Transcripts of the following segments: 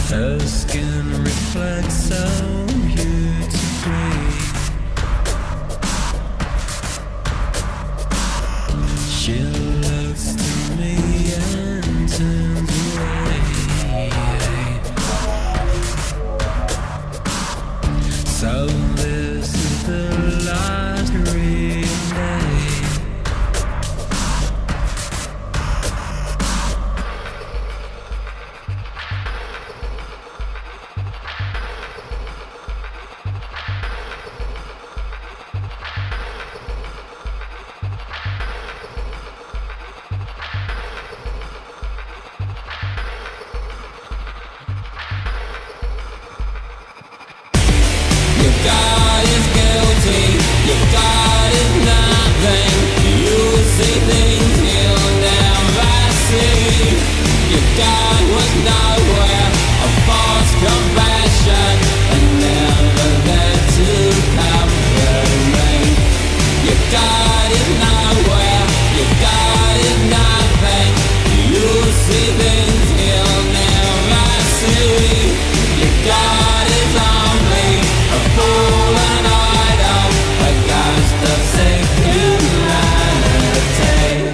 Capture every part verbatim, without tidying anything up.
Her skin reflects so beautifully. She looks to me and turns away. So this is the last real day. God is guilty, your God is nothing. You see things you'll never see. Your God was nowhere, a false compassion, and never there to comfort me. Your God is nowhere, your God is nothing. You see things you'll never see. Your God is only a fool and idol against the sick humanity.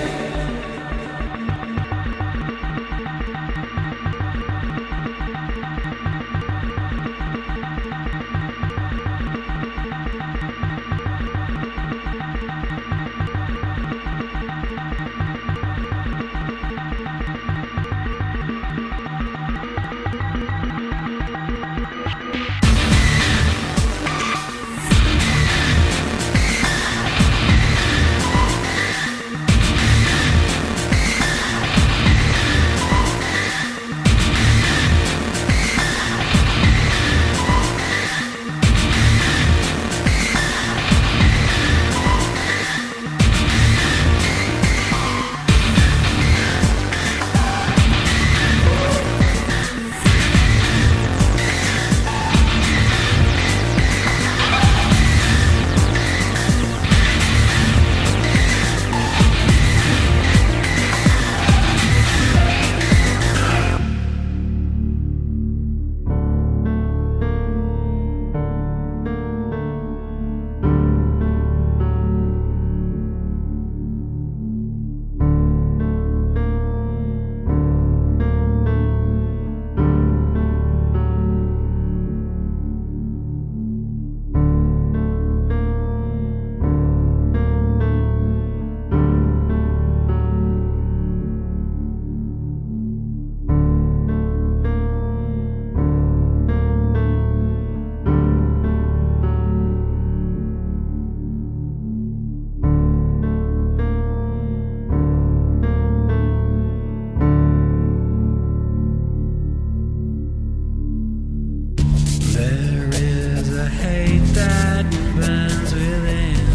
There is a hate that burns within.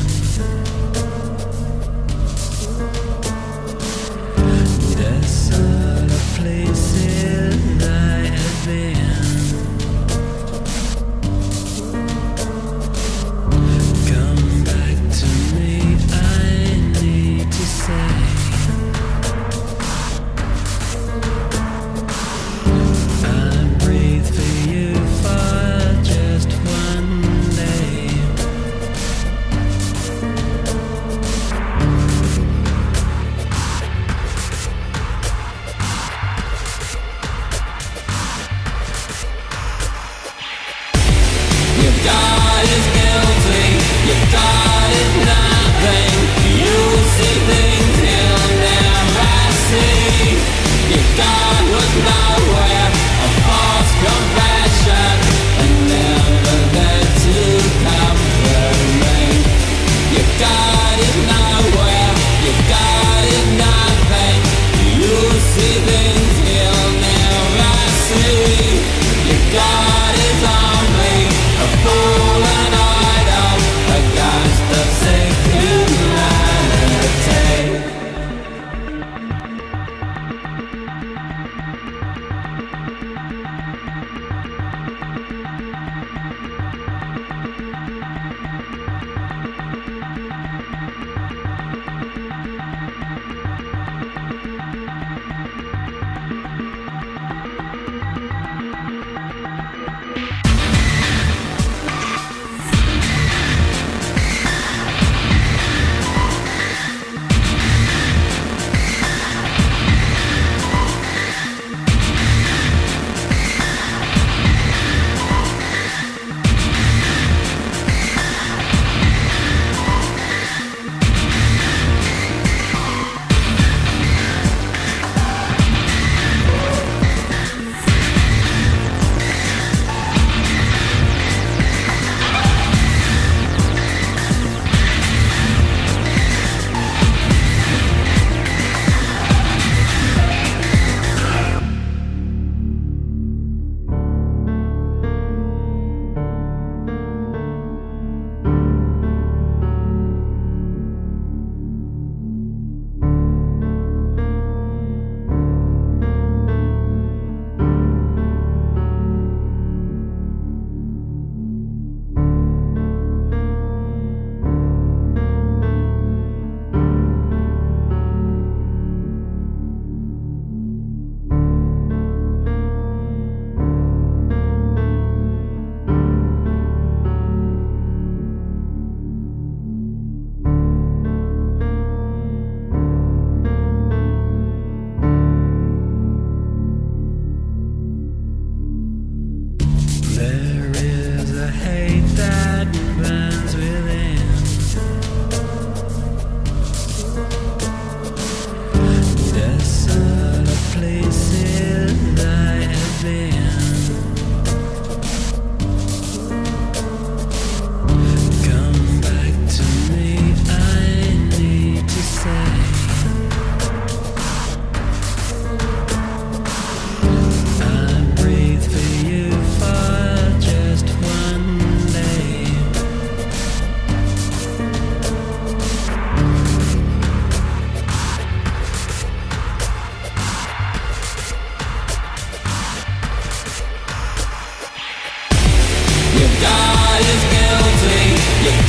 Desolate places I have been. Come back to me, I need to say. I breathe for you for just one day. Your God is guilty, your God is nothing. You see things you'll never see. Your God was nowhere, a false compassion, and never there to comfort me. Your God is nowhere, your God is nothing. You see things you'll never see. Your God is only a fool and idol against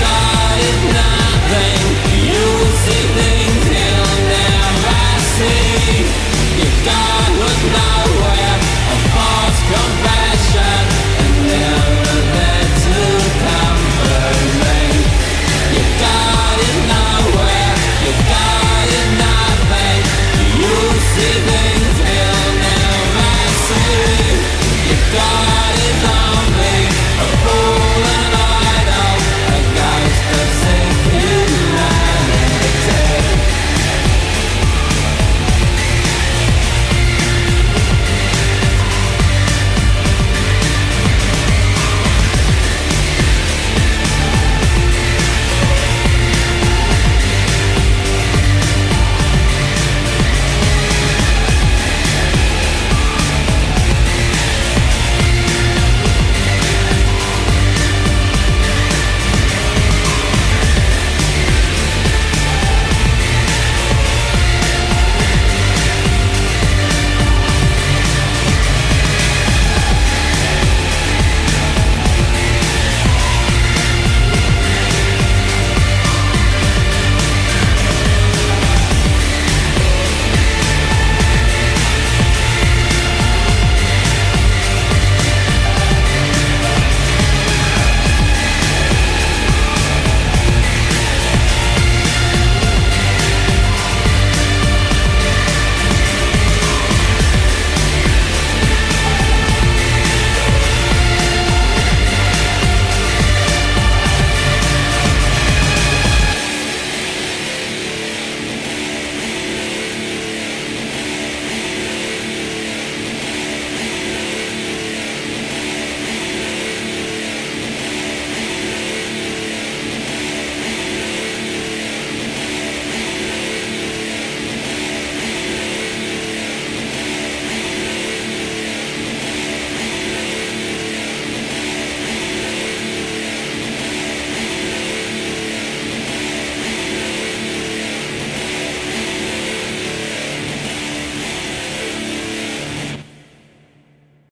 got